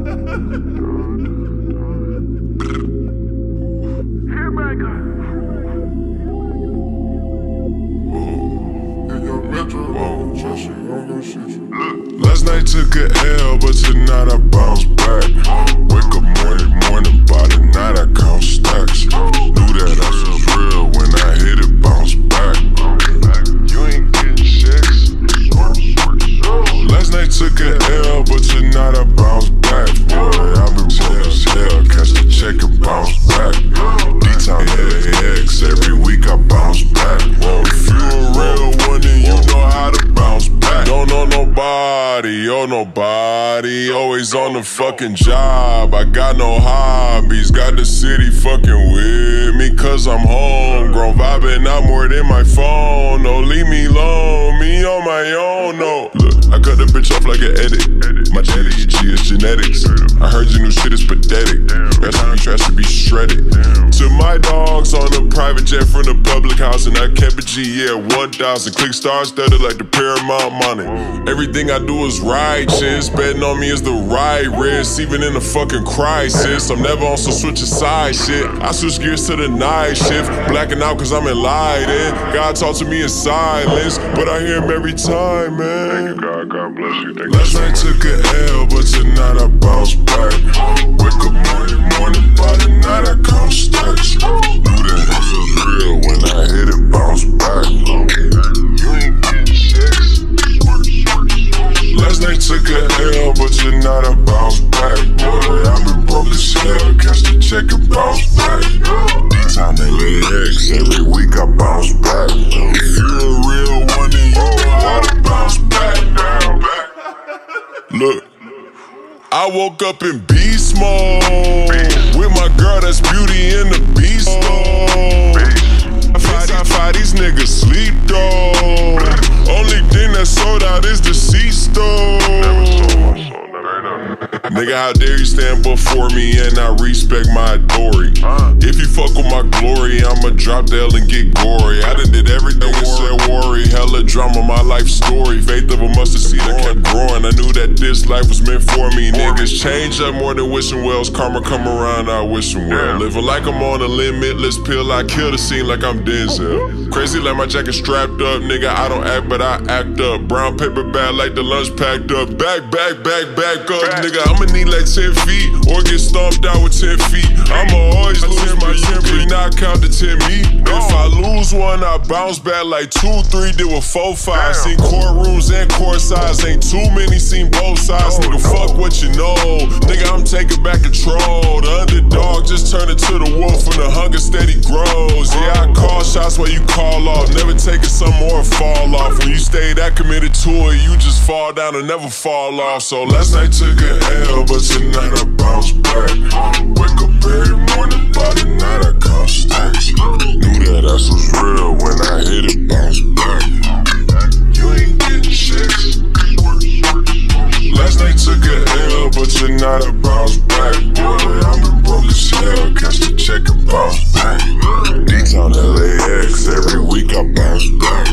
Last night took a L, but tonight I bounce back. Wake up morning, by the night I count stacks. Knew that I was real when I hit it, bounce back. You ain't getting checks. Last night took a L, but tonight I bounce back. Boy, I've been broke as hell, catch the check and bounce back. D-Town LAX, every week I bounce back. If you a real one, then you know how to bounce back. Don't know nobody, oh nobody, always on the fucking job. I got no hobbies, got the city fucking with me, cause I'm homegrown, vibing out more than my phone. No, leave me alone, me on my own, no. Look, I cut the bitch off like an edit. My GDG is genetics. I heard your new shit is pathetic. Trash to be shredded. To my dogs on a private jet from the public house, and I kept a G, yeah, 1,000. Click stars studded like the Paramount money. Everything I do is righteous. Betting on me is the right risk, even in a fucking crisis. I'm never on some switch of side shit. I switch gears to the night shift, blacking out cause I'm enlightened. God talk to me in silence, but I hear him every time, man. Thank you, God. God bless you. Thank Last night took a L, but tonight I bounce back. Wake up morning, by the night I count stacks. Knew that it was real when I hit it, bounce back. You ain't getting checks. Last night took a L, but tonight I bounce back. Boy, I've been broke as hell, catch the check and bounce back. D-Town LAX, every week I bounce back. If you a real one, then you know how to bounce back. Look, I woke up in beast mode with my girl that's Beauty in the Beast mode. I fight these niggas sleep though. Only thing that sold out is the C-store. Nigga, how dare you stand before me and not respect my authority? If you fuck with my glory, I'ma drop the L and get gory. I done did everything and said worry. Hella drama, my life story. Faith of a mustard seed, I kept growing. I knew that this life was meant for me. Niggas change up more than wishing wells. Karma come around, I wish them well. Living like I'm on a limitless pill. I kill the scene like I'm Denzel. Crazy like my jacket strapped up. Nigga, I don't act, but I act up. Brown paper bag like the lunch packed up. Back up, nigga. I'ma need like 10 feet or get stomped out with 10 feet. I'ma always lose my temper, not count to 10 me. If I lose one, I bounce back like 2, 3, did with 4, 5. Seen courtrooms and court sides, ain't too many, seen both sides. Nigga, fuck what you know. Nigga, I'm taking back control. The underdog just turned into the wolf when the hunger steady grows. Yeah, I call shots while you call off, never taking some more fall off. When you stay that committed to it, you just fall down and never fall off. So last night took a L, but tonight I bounce back. Wake up every morning, by the night I count stacks. Knew that ass was real when I hit it, bounce back. You ain't getting checks. Last night took a L, but tonight I bounce back. Boy, I've been broke as hell, catch the check and bounce back. D-Town LAX, every week I bounce back.